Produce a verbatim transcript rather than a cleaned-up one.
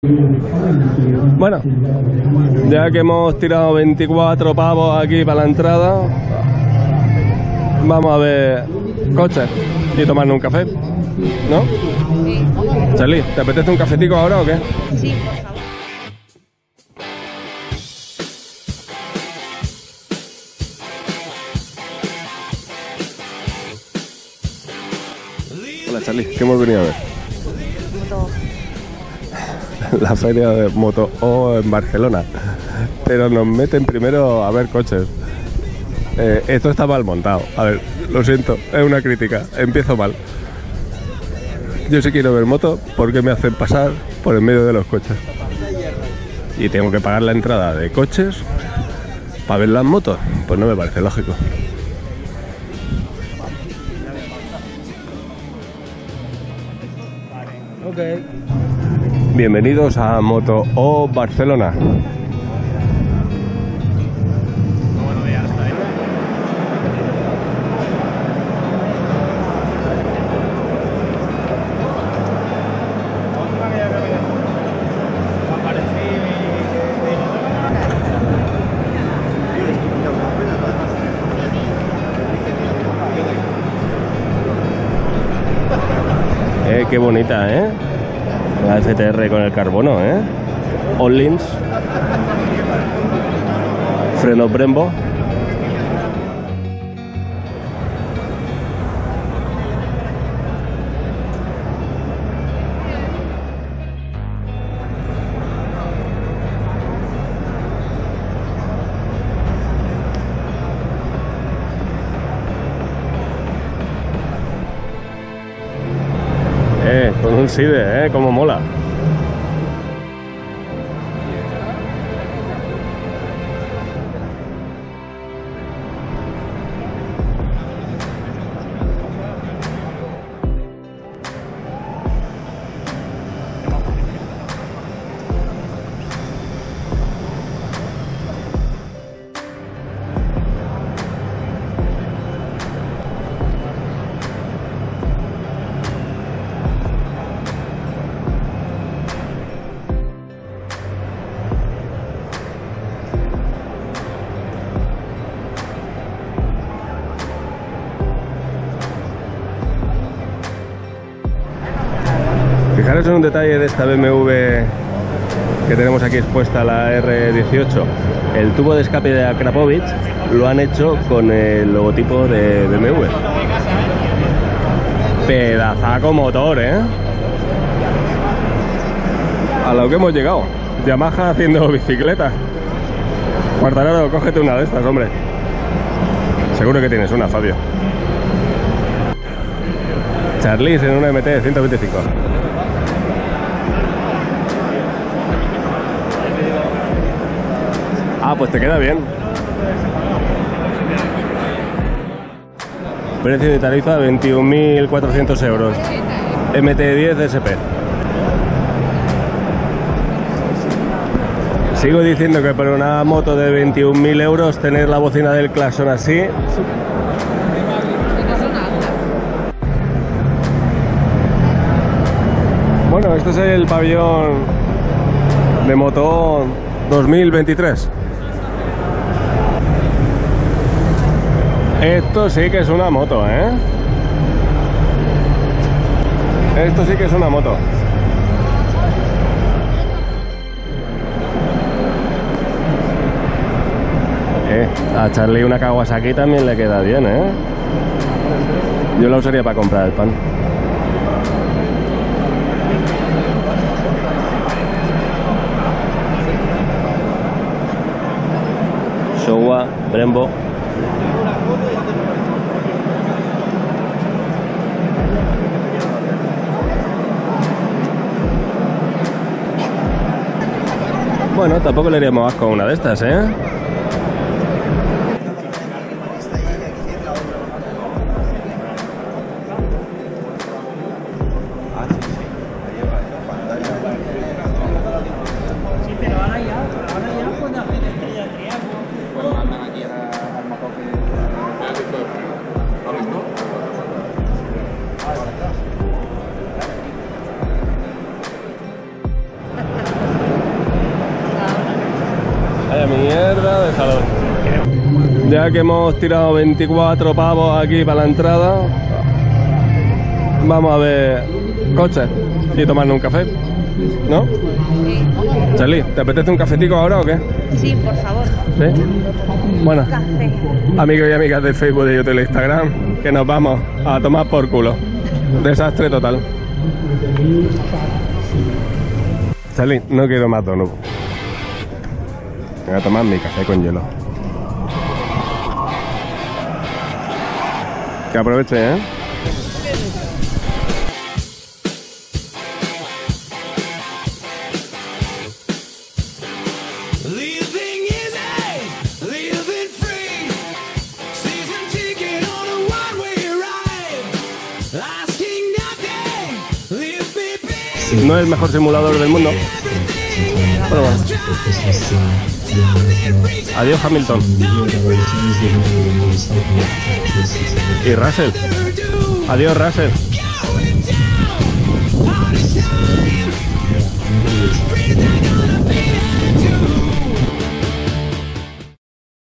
Bueno, ya que hemos tirado veinticuatro pavos aquí para la entrada, vamos a ver coches y tomarnos un café, ¿no? Sí. Charlie, ¿te apetece un cafetico ahora o qué? Sí, por favor. Hola Charlie, ¿qué hemos venido a ver? Moto. La feria de Moto O en Barcelona, pero nos meten primero a ver coches. Eh, esto está mal montado. A ver, lo siento, es una crítica, empiezo mal. Yo sí quiero ver moto, ¿por qué me hacen pasar por el medio de los coches? Y tengo que pagar la entrada de coches para ver las motos, pues no me parece lógico. Okay. Bienvenidos a Moto O Barcelona. Eh, qué bonita, ¿eh? La F T R con el carbono, ¿eh? Onlins. Freno Brembo. Eh, con un SIDE, eh, como mola. Fijaros en un detalle de esta B M W que tenemos aquí expuesta, la R dieciocho. El tubo de escape de Akrapovic lo han hecho con el logotipo de B M W. Pedazaco motor, ¿eh? A lo que hemos llegado. Yamaha haciendo bicicleta. Cuartararo, cógete una de estas, hombre. Seguro que tienes una, Fabio. Charlize en una M T ciento veinticinco. Ah, pues te queda bien. Precio de tarifa veintiún mil cuatrocientos euros. M T diez S P. Sigo diciendo que por una moto de veintiún mil euros tener la bocina del Claxon así. Bueno, este es el pabellón de Moto dos mil veintitrés. Esto sí que es una moto, ¿eh? Esto sí que es una moto. Eh, a Charlie una Kawasaki también le queda bien, ¿eh? Yo la usaría para comprar el pan. Showa, Brembo. Bueno, tampoco le haríamos asco a una de estas, ¿eh? de salón. Ya que hemos tirado veinticuatro pavos aquí para la entrada, vamos a ver coches y tomarnos un café, ¿no? Sí. Charlie, ¿te apetece un cafetico ahora o qué? Sí, por favor. ¿Sí? Bueno, Café. amigos y amigas de Facebook, de YouTube y de Instagram, que nos vamos a tomar por culo. Desastre total. Charlie, no quiero más donuts. Voy a tomar mi café con hielo. Que aproveche, ¿eh? No es el mejor simulador del mundo. Pero bueno. Adiós, Hamilton. Y Russell. Adiós, Russell.